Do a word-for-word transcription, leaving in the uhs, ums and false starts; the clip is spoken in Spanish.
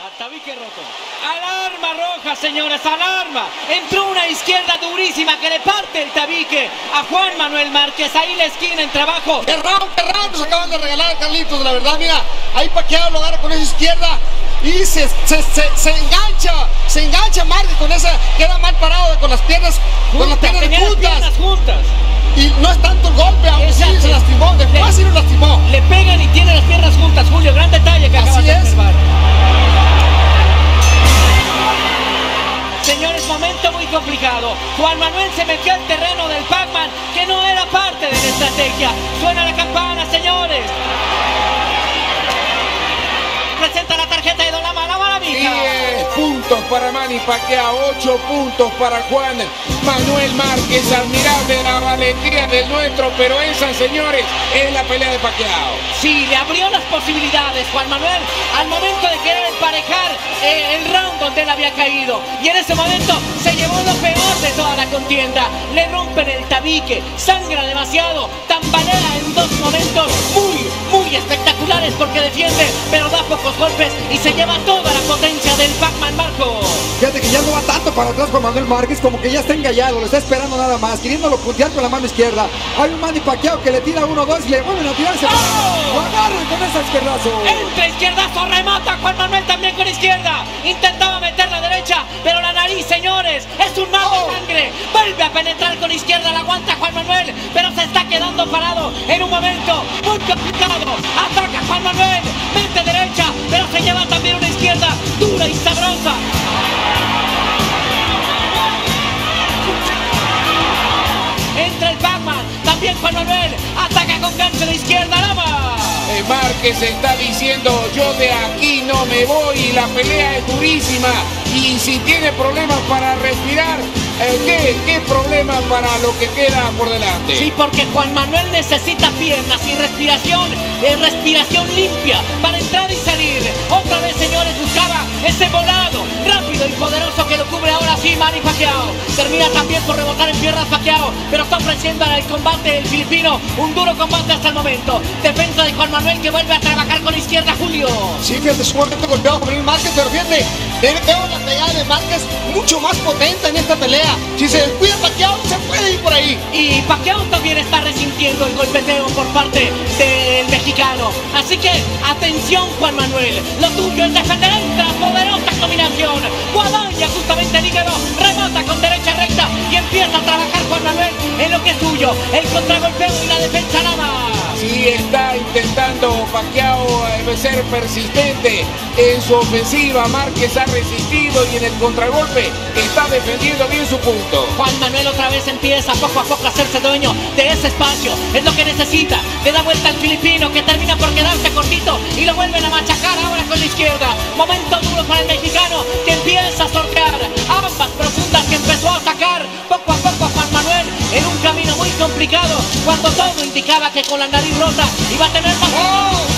Tabique roto. Alarma roja, señores, alarma. Entró una izquierda durísima que le parte el tabique a Juan Manuel Márquez. Ahí la esquina en trabajo. ¡Qué round, qué round! Nos acaban de regalar, Carlitos, la verdad, mira. Ahí Pacquiao lo agarra con esa izquierda y se, se, se, se engancha. Se engancha Márquez con esa. Queda mal parado con las piernas, juntas, con las piernas tenía juntas. Las piernas juntas. Y no es tanto el golpe, aunque sí se lastimó. Después sí lo lastimó. Le pegan y tiene las piernas juntas, Julio. Gran detalle que acabas de observar. Señores, momento muy complicado. Juan Manuel se metió al terreno del Pac-Man, que no era parte de la estrategia. Suena la campana, señores. Presenta la tarjeta de Don Lama, la maravilla. diez puntos para Manny Pacquiao, ocho puntos para Juan Manuel Márquez. Admirable la valentía del nuestro, pero esa, señores, es la pelea de Pacquiao. Sí, le abrió las posibilidades Juan Manuel al momento de querer emparejar eh, el round donde él había caído. Y en ese momento se llevó lo peor de toda la contienda. Le rompen el tabique, sangra demasiado, tambalea en dos momentos muy, muy espectaculares porque defiende, pero da pocos golpes y se lleva toda la potencia del Pac-Man, Marco. Fíjate que ya no va tanto para atrás Juan Manuel Márquez, como que ya está engallado, lo está esperando nada más, queriéndolo puntear con la mano izquierda. Hay un Manny Pacquiao que le tira uno, dos y le vuelven a tirarse. ¡Oh! Lo agarran con ese izquierdazo. Entra izquierdazo, remata Juan Manuel también con izquierda. Intentaba meter la derecha, pero la nariz, señores, es un mar de ¡Oh! sangre. Vuelve a penetrar con izquierda, la aguanta Juan Manuel, pero se está quedando parado en un momento muy complicado. Ataca Juan Manuel, mete derecha, pero se lleva también una izquierda dura y sabrosa. Entra el Pac-Man, también Juan Manuel, ataca con gancho de izquierda, Lama. Eh, Márquez está diciendo, yo de aquí no me voy, y la pelea es durísima. Y si tiene problemas para respirar, eh, ¿qué, ¿qué problema para lo que queda por delante? Sí, porque Juan Manuel necesita piernas y respiración, eh, respiración limpia para entrar y salir. Otra vez, señores, buscaba ese volado rápido y poderoso que lo cubre ahora sí Manny Pacquiao. Termina también por rebotar en piernas Pacquiao, pero está ofreciendo al combate el filipino un duro combate hasta el momento. Defensa de Juan Manuel que vuelve a trabajar con izquierda, Julio. Sí, fíjate, su momento golpeado Juan Manuel Márquez, pero fíjate, veo la pegada de Márquez mucho más potente en esta pelea. Si se descuida Pacquiao, se puede ir por ahí. Y Pacquiao también está resintiendo el golpeteo por parte del mexicano. Así que, atención Juan Manuel, lo tuyo es defender, entra, poderosa combinación. Guadaña justamente el hígado, remata con derecha recta y empieza a trabajar Juan Manuel en lo que es suyo, el contragolpeo y la defensa nada. Sí, está intentando Pacquiao eh, ser persistente en su ofensiva. Márquez ha resistido y en el contragolpe está defendiendo bien su punto. Juan Manuel otra vez empieza poco a poco a hacerse dueño de ese espacio. Es lo que necesita. Le da vuelta al filipino que termina por quedarse cortito y lo vuelven a machacar ahora con la izquierda. Momento duro para el mexicano que empieza a sortear ambas profundas que empezó a sacar poco a poco a Juan Manuel en un camino muy complicado cuando todo indicaba que con la nariz rota iba a tener más. ¡Oh!